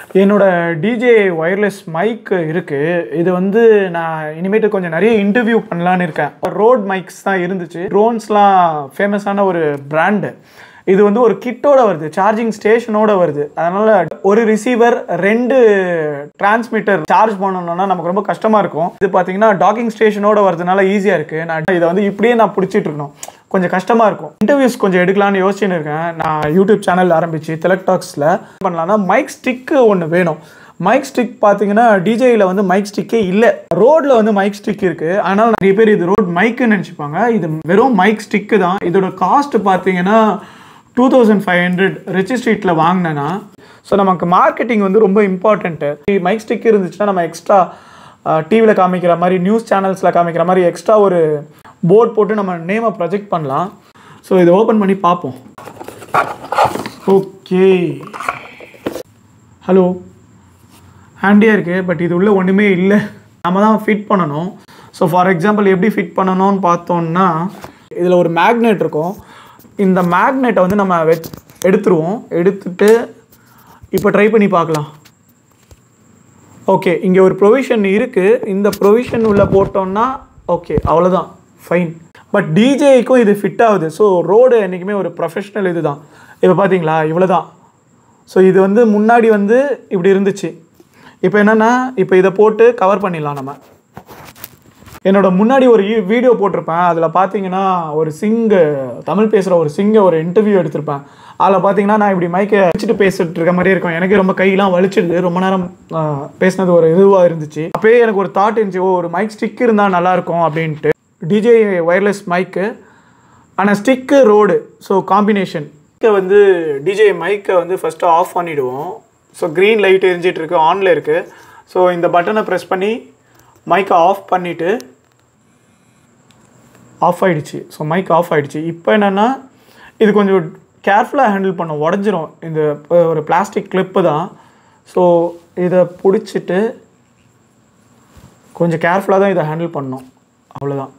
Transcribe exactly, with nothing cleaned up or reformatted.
என்னோட D J I wireless mic இருக்கு. இது வந்து நான் இனிமேட்டு கொஞ்சம் நிறைய இன்டர்வியூ பண்ணலான்னு இருக்கேன். ரோட் மைக்ஸ் தான் இருந்துச்சு. ட்ரோன்ஸ்லாம் ஃபேமஸான ஒரு பிராண்டு. இது வந்து ஒரு கிட்டோட வருது, சார்ஜிங் ஸ்டேஷனோட வருது. அதனால ஒரு ரிசீவர் ரெண்டு டிரான்ஸ்மிட்டர் சார்ஜ் பண்ணணும்னா நமக்கு ரொம்ப கஷ்டமா இருக்கும். இது பார்த்தீங்கன்னா டாக்கிங் ஸ்டேஷனோட வரதுனால ஈஸியா இருக்கு. நான் இதை வந்து இப்படியே நான் பிடிச்சிட்டு இருக்கணும், கொஞ்சம் கஷ்டமா இருக்கும். இன்டர்வியூஸ் கொஞ்சம் எடுக்கலான்னு யோசிச்சுன்னு இருக்கேன். நான் யூடியூப் சேனல் ஆரம்பிச்சு தெலக் டாக்ஸில் பண்ணலாம்னா மைக் ஸ்டிக்கு ஒன்று வேணும். மைக் ஸ்டிக் பார்த்தீங்கன்னா டிஜேயில் வந்து மைக் ஸ்டிக்கே இல்லை. ரோடில் வந்து மைக் ஸ்டிக் இருக்குது. ஆனால் நிறைய பேர் இது ரோட் மைக்குன்னு நினச்சிப்பாங்க. இது வெறும் மைக் ஸ்டிக்கு தான். இதோட காஸ்ட் பார்த்தீங்கன்னா டூ தௌசண்ட் ஃபைவ் ஹண்ட்ரட் ரிச் ஸ்ட்ரீட்டில் வாங்கினேன்னா. ஸோ நமக்கு மார்க்கெட்டிங் வந்து ரொம்ப இம்பார்ட்டண்ட்டு. மைக் ஸ்டிக் இருந்துச்சுன்னா நம்ம எக்ஸ்ட்ரா டிவியில் காமிக்கிற மாதிரி, நியூஸ் சேனல்ஸில் காமிக்கிற மாதிரி எக்ஸ்ட்ரா ஒரு போர்ட் போட்டு நம்ம நேமை ப்ரொஜெக்ட் பண்ணலாம். ஸோ இதை ஓப்பன் பண்ணி பார்ப்போம். ஓகே, ஹலோ, ஹேண்டியாக இருக்குது. பட் இது உள்ள ஒன்றுமே இல்லை, நம்ம தான் ஃபிட் பண்ணணும். ஸோ ஃபார் எக்ஸாம்பிள் எப்படி ஃபிட் பண்ணணும்னு பார்த்தோம்னா, இதில் ஒரு மேக்னெட் இருக்கும். இந்த மேக்னெட்டை வந்து நம்ம வெ எடுத்துருவோம். எடுத்துட்டு இப்போ ட்ரை பண்ணி பார்க்கலாம். ஓகே, இங்கே ஒரு ப்ரொவிஷன் இருக்குது. இந்த ப்ரொவிஷன் உள்ளே போட்டோம்னா ஓகே, அவ்வளோதான், ஃபைன். பட் டிஜேக்கும் இது ஃபிட் ஆகுது. ஸோ ரோடு என்றைக்குமே ஒரு ப்ரொஃபஷ்னல் இது தான். இப்போ பார்த்தீங்களா, இவ்வளோ தான். ஸோ இது வந்து முன்னாடி வந்து இப்படி இருந்துச்சு. இப்போ என்னென்னா, இப்போ இதை போட்டு கவர் பண்ணிடலாம். நம்ம என்னோட முன்னாடி ஒரு வீடியோ போட்டிருப்பேன். அதில் பார்த்தீங்கன்னா ஒரு சிங்கு, தமிழ் பேசுகிற ஒரு சிங்கை ஒரு இன்டர்வியூ எடுத்திருப்பேன். அதில் பார்த்தீங்கன்னா நான் இப்படி மைக்கை வச்சுட்டு பேசிட்டு இருக்க மாதிரி இருக்கும். எனக்கு ரொம்ப கையெல்லாம் வலிச்சிடுது. ரொம்ப நேரம் பேசினது ஒரு இதுவாக இருந்துச்சு. அப்போயே எனக்கு ஒரு தாட் இருந்துச்சு, ஓ ஒரு மைக் ஸ்டிக் இருந்தால் நல்லாயிருக்கும் அப்படின்ட்டு. டிஜேஐ வயர்லெஸ் மைக்கு, ஆனால் ஸ்டிக்கு ரோடு, ஸோ காம்பினேஷன். வந்து டிஜேஐ மைக்கை வந்து ஃபஸ்ட்டு ஆஃப் பண்ணிவிடுவோம். ஸோ க்ரீன் லைட் எரிஞ்சிட்டு இருக்கு, ஆனில் இருக்குது. ஸோ இந்த பட்டனை ப்ரெஸ் பண்ணி மைக்கை ஆஃப் பண்ணிவிட்டு ஆஃப் ஆகிடுச்சு. ஸோ மைக் ஆஃப் ஆகிடுச்சு. இப்போ என்னென்னா, இது கொஞ்சம் கேர்ஃபுல்லாக ஹேண்டில் பண்ணும், உடஞ்சிரும். இந்த ஒரு பிளாஸ்டிக் கிளிப்பு தான். ஸோ இதை பிடிச்சிட்டு கொஞ்சம் கேர்ஃபுல்லாக தான் இதை ஹேண்டில் பண்ணணும், அவ்வளோதான்.